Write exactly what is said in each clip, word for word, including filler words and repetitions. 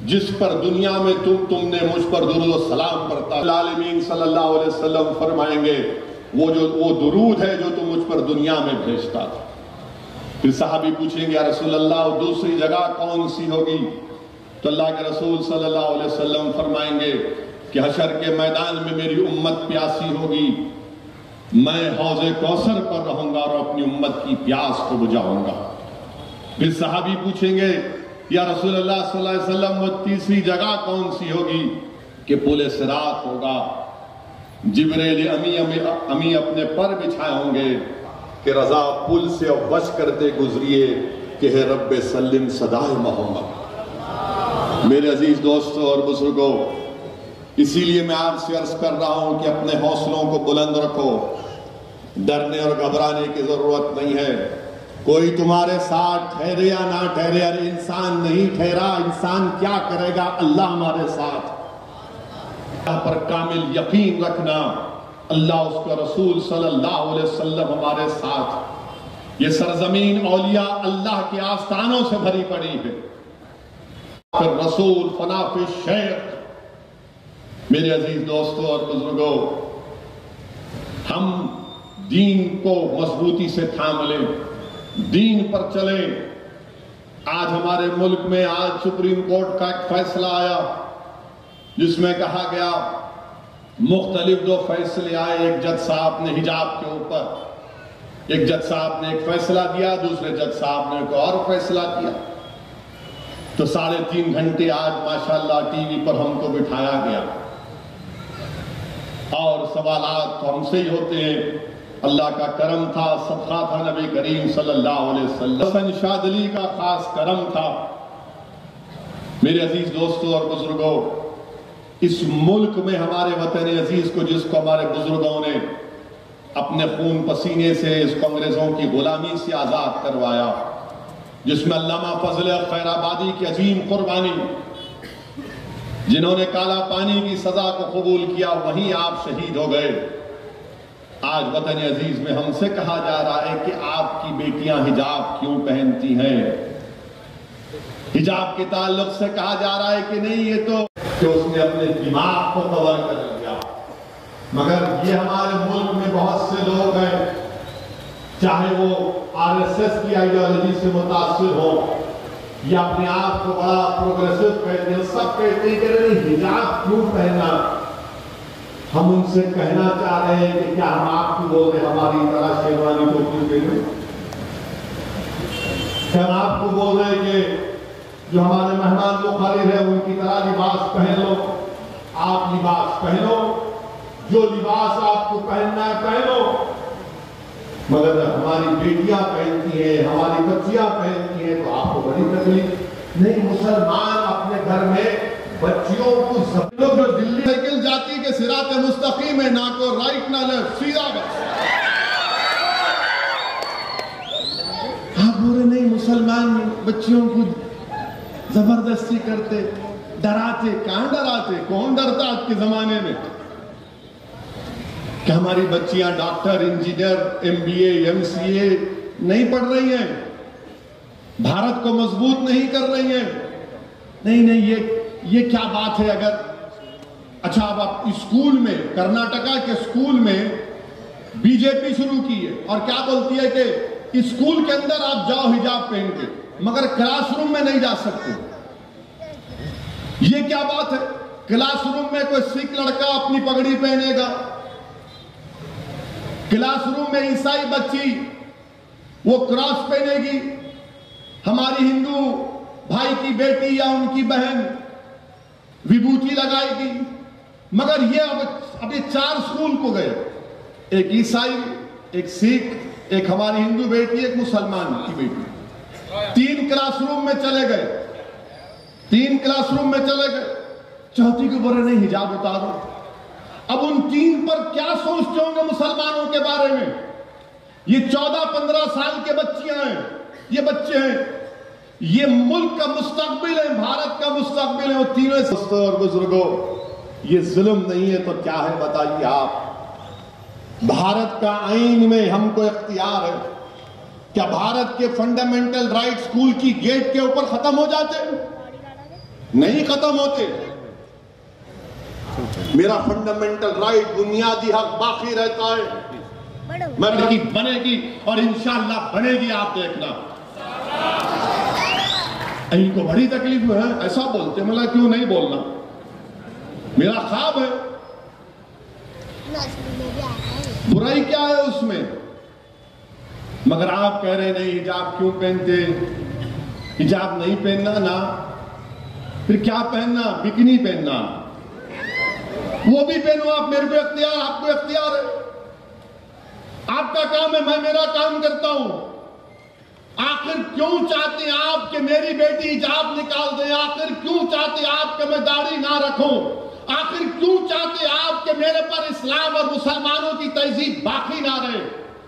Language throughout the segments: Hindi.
जिस पर दुनिया में तुम तुमने मुझ पर दुरूद और सलाम पढ़ता, आलमीन सल्लल्लाहु अलैहि वसल्लम फरमाएंगे वो जो वो दुरूद है जो तुम मुझ पर दुनिया में भेजता था। फिर सहाबी पूछेंगे या रसूल अल्लाह दूसरी जगह कौन सी होगी? तो अल्लाह के रसूल सल्लल्लाहु अलैहि वसल्लम फरमाएंगे कि हशर के मैदान में मेरी उम्मत प्यासी होगी, मैं हौज़े कौसर पर रहूंगा और अपनी उम्मत की प्यास को बुझाऊंगा। फिर सहाबी पूछेंगे या रसूल अल्लाह सल्लल्लाहु अलैहि वसल्लम वो तीसरी जगह कौन सी होगी? कि पुल सिरात होगा, जिब्रील अमी अमी अमी अपने पर बिछाए होंगे कि रजा पुल से अब बच करते गुजरिए कि है रब्बे सल्लिम सदाए मोहम्मद। मेरे अजीज दोस्तों और बुजुर्गों, इसीलिए मैं आपसे अर्ज कर रहा हूं कि अपने हौसलों को बुलंद रखो, डरने और घबराने की जरूरत नहीं है। कोई तुम्हारे साथ ठहरे या ना ठहरे, अरे इंसान नहीं ठहरा, इंसान क्या करेगा, अल्लाह हमारे साथ। अल्लाह पर कामिल यकीन रखना, अल्लाह उसका रसूल सल्लल्लाहु अलैहि वसल्लम हमारे साथ। ये सरजमीन औलिया अल्लाह के आस्थानों से भरी पड़ी है। फिर रसूल फनाफि शेख। मेरे अजीज दोस्तों और बुजुर्गों, हम दीन को मजबूती से थाम लें, दीन पर चलें। आज हमारे मुल्क में आज सुप्रीम कोर्ट का एक फैसला आया जिसमें कहा गया, मुख्तलिफ दो फैसले आए। एक जज साहब ने हिजाब के ऊपर, एक जज साहब ने एक फैसला दिया, दूसरे जज साहब ने एक और फैसला दिया। तो साढ़े तीन घंटे आज माशाल्लाह टीवी पर हमको बिठाया गया और सवालात तो हमसे ही होते हैं। अल्लाह का करम था, सबका था नबी करीम सल्लल्लाहु अलैहि वसल्लम, हसन शादली का खास करम था। मेरे अजीज दोस्तों और बुजुर्गों, इस मुल्क में हमारे वतन अजीज को, जिसको हमारे बुजुर्गों ने अपने खून पसीने से इसको अंग्रेजों की गुलामी से आजाद करवाया, जिसमें अल्लामा फजल खैराबादी की अजीम कुर्बानी, जिन्होंने काला पानी की सजा को कबूल किया, वहीं आप शहीद हो गए। आज वतन अजीज में हमसे कहा जा रहा है कि आपकी बेटियां हिजाब क्यों पहनती हैं? हिजाब के ताल्लुक से कहा जा रहा है कि नहीं, ये तो कि उसने अपने दिमाग को कवर कर लिया। मगर ये हमारे मुल्क में बहुत से लोग हैं, चाहे वो आरएसएस की आइडियोलॉजी से मुतासिर हो या अपने आप को बड़ा प्रोग्रेसिव कहते हैं, सब कहते हैं कि नहीं हिजाब क्यों पहनना। हम उनसे कहना चाह रहे हैं कि क्या हम आपको बोल रहे हमारी तरह शेरवानी टोपी पहने? क्या हम आपको बोल रहे हैं कि जो हमारे मेहमान मुखारिब है उनकी तरह लिबास पहन लो? आप लिबास पहनो, जो लिबास आपको पहनना है पहनो। मगर हमारी बेटियां पहनती हैं, हमारी बच्चियां पहनती हैं तो आपको बड़ी तकलीफ नहीं। मुसलमान अपने घर में बच्चियों को, सब लोग जो दिल्ली साइकिल जाती के सिरात मुस्तकीम है, ना को राइट ना लेफ्ट, सीधा बस। आप बोले नहीं मुसलमान बच्चियों को जबरदस्ती करते, डराते। कहां डराते? कौन डरता आज के जमाने में? क्या हमारी बच्चियां डॉक्टर, इंजीनियर, एमबीए, एमसीए नहीं पढ़ रही हैं? भारत को मजबूत नहीं कर रही हैं? नहीं नहीं, ये ये क्या बात है? अगर अच्छा, अब आप स्कूल में, कर्नाटका के स्कूल में बीजेपी शुरू की है और क्या बोलती है कि स्कूल के अंदर आप जाओ हिजाब पहन के, मगर क्लासरूम में नहीं जा सकते। ये क्या बात है? क्लासरूम में कोई सिख लड़का अपनी पगड़ी पहनेगा, क्लासरूम में ईसाई बच्ची वो क्रॉस पहनेगी, हमारी हिंदू भाई की बेटी या उनकी बहन विभूति लगाएगी। मगर ये अब अभी चार स्कूल को गए, एक ईसाई, एक सिख, एक हमारी हिंदू बेटी, एक मुसलमान की बेटी, तीन क्लासरूम में चले गए, तीन क्लासरूम में चले गए। चौथी को बोले नहीं हिजाब उतारो। अब उन तीन पर क्या सोचते होंगे मुसलमानों के बारे में? ये चौदह पंद्रह साल के बच्चियां हैं, ये बच्चे हैं, ये मुल्क का मुस्तकबिल है, भारत का मुस्तकबिल है। वो तीनों दोस्तों और बुजुर्गों, ये जुल्म नहीं है तो क्या है बताइए आप? भारत का आईन में हमको इख्तियार है। क्या भारत के फंडामेंटल राइट स्कूल की गेट के ऊपर खत्म हो जाते हैं? नहीं खत्म होते। मेरा फंडामेंटल राइट, बुनियादी हक बाकी रहता है। मर्द बनेगी और इंशाअल्लाह बनेगी, आप देखना। इनको बड़ी तकलीफ है, ऐसा बोलते, मतलब क्यों नहीं बोलना, मेरा ख्वाब है। बुराई क्या है उसमें? मगर आप कह रहे नहीं हिजाब क्यों पहनते, हिजाब नहीं पहनना ना, फिर क्या पहनना, बिकनी पहनना, वो भी पहनो आप, मेरे को इख्तियार, आपको इख्तियार है, आपका काम है, मैं मेरा काम करता हूं। आखिर क्यों चाहते हैं आप कि मेरी बेटी हिजाब निकाल दे? आखिर क्यों चाहते आप कि मैं दाढ़ी ना रखूं? आखिर क्यों चाहते आप कि मेरे पर इस्लाम और मुसलमानों की तहजीब बाकी ना रहे?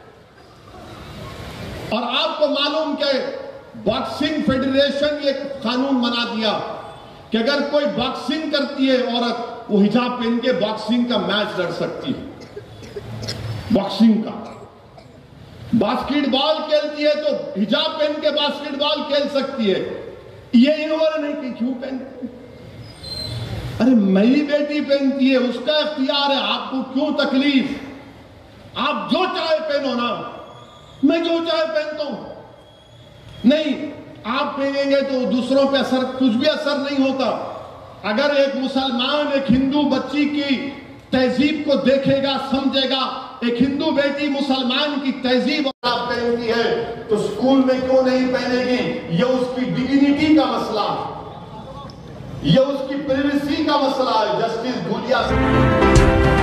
और आपको मालूम कि बॉक्सिंग फेडरेशन ये कानून बना दिया कि अगर कोई बॉक्सिंग करती है औरत, वो हिजाब पहन के बॉक्सिंग का मैच लड़ सकती है। बॉक्सिंग का, बास्केटबॉल खेलती है तो हिजाब पहन के बास्केटबॉल खेल सकती है। ये इन्होंने नहीं कि क्यों पहनती? अरे मेरी बेटी पहनती है, उसका इख्तियार है, आपको क्यों तकलीफ? आप जो चाहे पहनो ना, मैं जो चाहे पहनता हूं। नहीं, आप पहनेंगे तो दूसरों पे असर, कुछ भी असर नहीं होता। अगर एक मुसलमान एक हिंदू बच्ची की तहजीब को देखेगा, समझेगा, एक हिंदू बेटी मुसलमान की तहजीब आप पहनती है तो स्कूल में क्यों नहीं पहनेगी? ये उसकी डिग्निटी का मसला, ये उसकी प्राइवेसी का मसला है। जस्टिस धूलिया